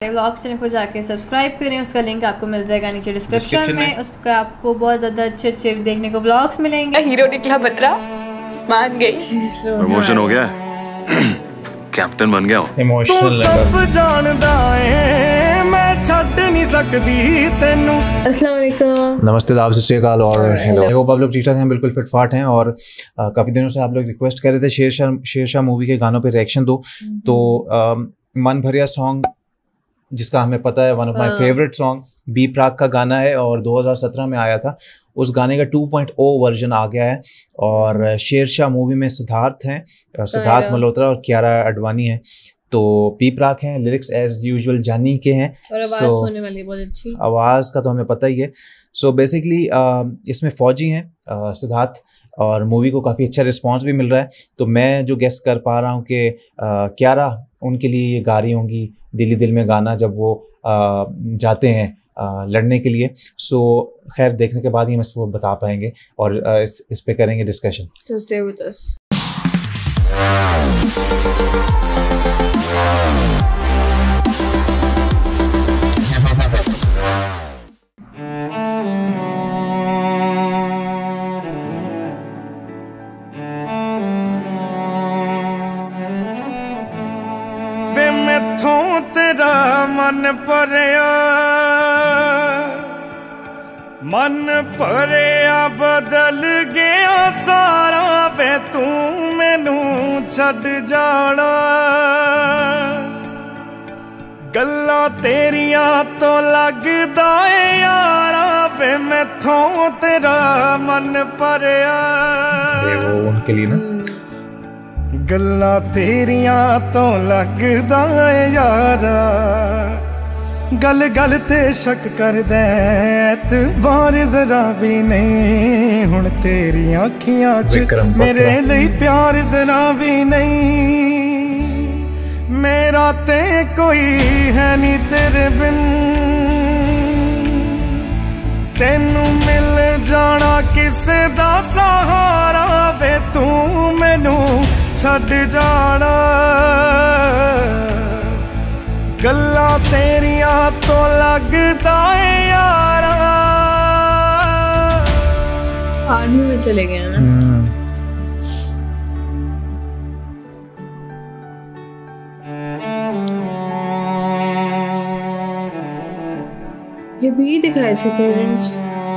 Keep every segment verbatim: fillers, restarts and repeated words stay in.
Vlog channel को जाके subscribe करें, उसका लिंक आपको मिल जाएगा नीचे डिस्क्रिप्शन में। उसका आपको बहुत ज़्यादा अच्छे अच्छे देखने को व्लॉग्स मिलेंगे। हीरो निकला बतरा, मान गई, प्रमोशन हो गया, कैप्टन बन गया हूं। इमोशनल सब जानदा है, मैं छੱਡ नहीं सकती तेनू। अस्सलाम वालेकुम, नमस्ते, आप सत श्री अकाल और हेलो। आई होप आप लोग ठीक ठाक हैं, बिल्कुल फिट फाट हैं। और आ, काफ़ी दिनों से आप लोग रिक्वेस्ट कर रहे थे शेरशाह शेरशाह मूवी के गानों पे रिएक्शन दो। तो आ, मन भरिया सॉन्ग, जिसका हमें पता है one of my favourite song, B Praak का गाना है और दो हज़ार सत्रह में आया था। उस गाने का टू पॉइंट ओ वर्जन आ गया है और शेरशाह मूवी में सिद्धार्थ हैं, सिद्धार्थ मल्होत्रा और कियारा अडवानी हैं। तो बी प्राक हैं, लिरिक्स एज यूजुअल जानी के हैं और आवाज़ so, होने वाली बहुत अच्छी, आवाज़ का तो हमें पता ही है। सो so बेसिकली इसमें फ़ौजी हैं सिद्धार्थ, और मूवी को काफ़ी अच्छा रिस्पांस भी मिल रहा है। तो मैं जो गेस कर पा रहा हूँ कि कियारा उनके लिए ये गा रही होंगी दिली दिल में गाना, जब वो आ, जाते हैं आ, लड़ने के लिए। सो so, खैर देखने के बाद ही हम इसको बता पाएंगे और आ, इस, इस पे करेंगे discussion. So stay with us. वे मैथों तेरा मन भरिया, मन भरिया बदल गया सारा, वे तू मैनू छड्ड जाना। गल्लां तेरियां तो लगदा है यारा, वे मैथों तेरा मन भरिया। वो उनके लिए ना, गल्लां तेरियां तो लगदा है यारा, गल गल ते शक कर दे एतबार जरा भी नहीं। हुण तेरी अखियां च मेरे लिए प्यार जरा भी नहीं। मेरा ते कोई है नी तेरे बिन, तेनू मिल जाना किसे दा सहारा, वे तू मैनू छड्ड जाना। गल्लां तेरियां तो लगदा है यारा। आर्मी में चले गए ना। ये भी दिखाए थे पेरेंट्स।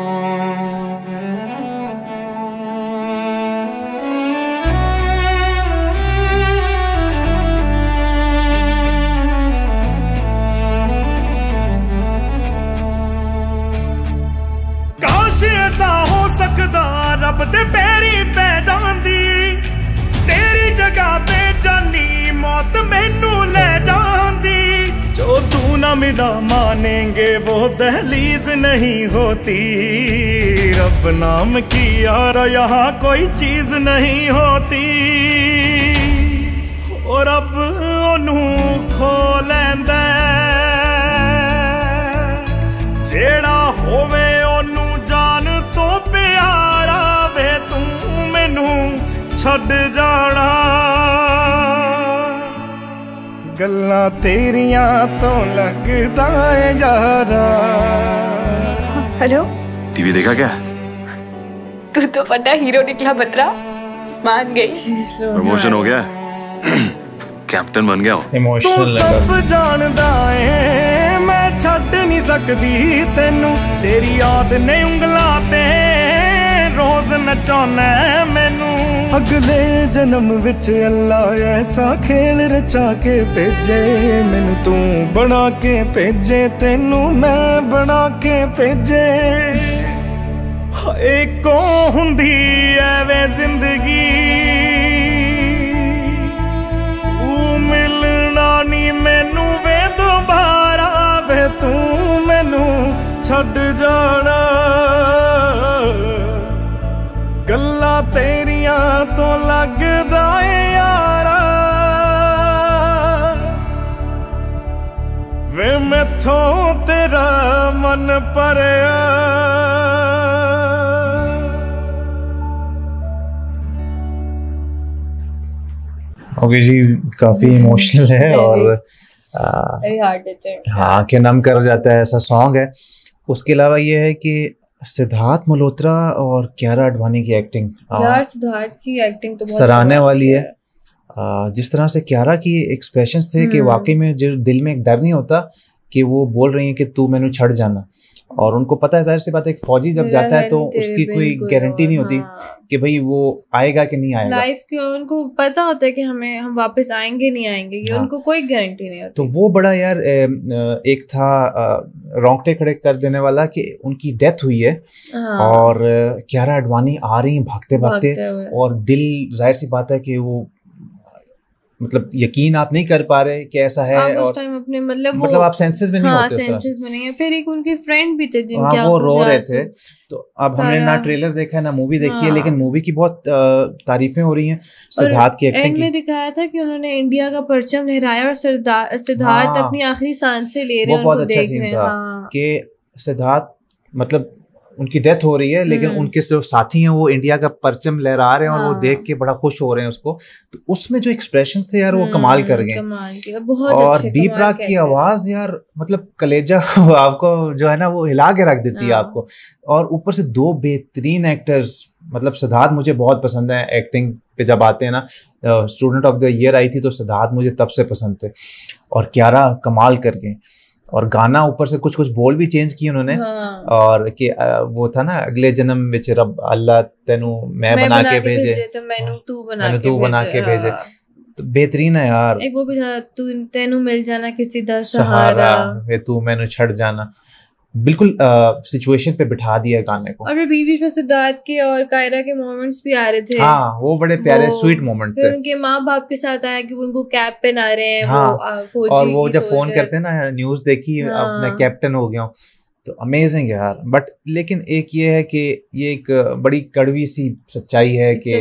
ऐसा हो सकदा रब दे पैरी पै जांदी, तेरी जगह ते जानी मौत मैनू ले जांदी। जो तू ना मिला मानेंगे वो दहलीज नहीं होती, रब नाम की यार यहाँ कोई चीज नहीं होती। और अब ओनू खो लैंदा जेड़ा होवे ओनू जान तो प्यारा, वे तू मैनू छड्ड जाना। गल्लां तेरियां तो लगदा है यारा। हेलो, टीवी देखा क्या? तू तो बड़ा हीरो निकला बतरा, मान गई, प्रमोशन हो गया, कैप्टन बन गया हूं। इमोशनल सब जानदा है, मैं छड्ड नहीं सकती तेनू। तेरी याद ने उंगलां ते रोज नचाना मैनू। अगले जन्म विच अल्लाह ऐसा खेल रचा के भेजे मैनू, तू बना के भेजे तेनू मैं बना के भेजे। एको हुंदी ऐवे जिंदगी, मिलना नी मैनू वे दोबारा, वे तू मैनू छड्ड जाना। गल्लां तेरियां तो लगदा है यारा, वे मैथों तेरा मन भरिया। ओके जी, काफ़ी इमोशनल है और वेरी हार्ट टचिंग, हाँ आंखें नम कर जाता है, ऐसा सॉन्ग है। उसके अलावा ये है कि सिद्धार्थ मल्होत्रा और कियारा आडवाणी की एक्टिंग, यार सिद्धार्थ की एक्टिंग तो बहुत सराहने वाली है। आ, जिस तरह से कियारा की एक्सप्रेशंस थे कि वाकई में जो दिल में एक डर नहीं होता कि वो बोल रही है कि तू मैनू छड़ जाना, और उनको पता है, जाहिर सी बात है, एक फौजी जब जाता है तो उसकी कोई गारंटी नहीं होती कि भाई वो आएगा कि नहीं आएगा लाइफ की, उनको पता होता है कि हमें हम वापस आएंगे नहीं आएंगे, ये उनको कोई गारंटी नहीं होती। तो वो बड़ा यार एक था रोंगटे खड़े कर देने वाला कि उनकी डेथ हुई है और कियारा आडवाणी आ रही भागते भागते, और दिल जाहिर सी बात है कि वो मतलब यकीन आप नहीं कर पा रहे कि ऐसा है, आप और उस टाइम अपने मतलब वो मतलब आप सेंसेस में नहीं हाँ, होते उस तरह से। सेंसेस में नहीं है। फिर एक उनके फ्रेंड भी थे जिनके हाँ, वो रो रहे थे। तो अब हमने ना ट्रेलर देखा है ना मूवी देखी है, लेकिन मूवी की बहुत तारीफें हो रही हैं सिद्धार्थ की एक्टिंग की। में दिखाया था कि उन्होंने इंडिया का परचम लहराया और सिद्धार्थ अपनी आखिरी सांसें ले रहे हैं, वो बहुत अच्छा सीन था कि सिद्धार्थ मतलब उनकी डेथ हो रही है लेकिन उनके जो साथी हैं वो इंडिया का परचम लहरा रहे हैं, और वो देख के बड़ा खुश हो रहे हैं उसको। तो उसमें जो एक्सप्रेशंस थे यार वो कमाल कर गए, और बी प्राक की आवाज यार मतलब कलेजा आपको जो है ना वो हिला के रख देती है आपको। और ऊपर से दो बेहतरीन एक्टर्स, मतलब सिद्धार्थ मुझे बहुत पसंद है एक्टिंग पे, जब आते हैं ना, स्टूडेंट ऑफ द ईयर आई थी तो सिद्धार्थ मुझे तब से पसंद थे, और कियारा कमाल कर गए। और गाना ऊपर से कुछ कुछ बोल भी चेंज किए उन्होंने, हाँ। और कि वो था ना, अगले जन्म विच रब अल्लाह तेनू मैं, मैं बना, बना के भेजे, भेजे तो मैनू तू बना मैनू के तू बना के भेजे। तो बेहतरीन है यार। एक वो भी था, तू तेनू मिल जाना किसी दा सहारा, वे तू मैनू छड़ जाना। बिल्कुल सिचुएशन पे बिठा दिया गाने को। और बीच बीच में सिद्धार्थ के और कायरा के मोमेंट्स भी आ रहे थे। हाँ, वो बड़े प्यारे स्वीट मोमेंट थे। फिर उनके माँ बाप के साथ आया कि वो उनको कैप पहना रहे हैं। हाँ, वो फौजी और वो जब फोन करते हैं ना, न्यूज देखी, हाँ, अब मैं कैप्टन हो गया हूँ, तो अमेजिंग यार। बट लेकिन एक ये है कि ये एक बड़ी कड़वी सी सच्चाई है कि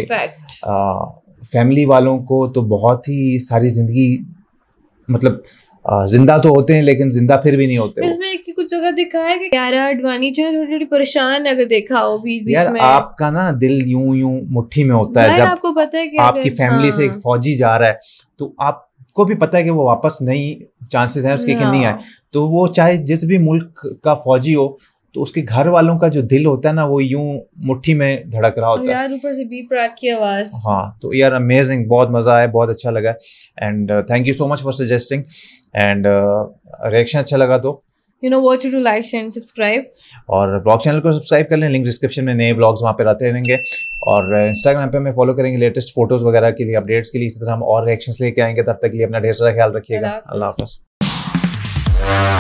फैमिली वालों को तो बहुत ही सारी जिंदगी मतलब जिंदा तो होते हैं लेकिन जिंदा फिर भी नहीं होते। इसमें एक कुछ जगह दिखाया है कि कियारा आडवाणी जो है थोड़ी थोड़ी परेशान है, अगर देखा हो बीच बीच यार में। आपका ना दिल यूं यूं मुट्ठी में होता है जब आपको पता है कि आपकी फैमिली हाँ। से एक फौजी जा रहा है, तो आपको भी पता है कि वो वापस नहीं, चांसेस हैं उसके कि नहीं आए। तो वो चाहे जिस भी मुल्क का फौजी हो, तो उसके घर वालों का जो दिल होता है ना वो यूं मुट्ठी में धड़क रहा होता है यार। ऊपर से बी प्राक की आवाज, हाँ, तो यार अमेजिंग, बहुत मजा आया, बहुत अच्छा लगा, and thank you so much for suggesting, and reaction अच्छा लगा तो you know what to like share and subscribe, और ब्लॉग चैनल को सब्सक्राइब कर लें, लिंक डिस्क्रिप्शन में, नए ब्लॉग्स वहाँ पे रहते रहेंगे, और इंस्टाग्राम पे हमें फॉलो करेंगे लेटेस्ट फोटोज वगैरह के लिए, अपडेट्स के लिए। इसी तरह हम और रिएक्शंस लेके आएंगे, तब तक के लिए अपना ढेर सारा ख्याल रखिएगा। अल्लाह हाफ़िज़।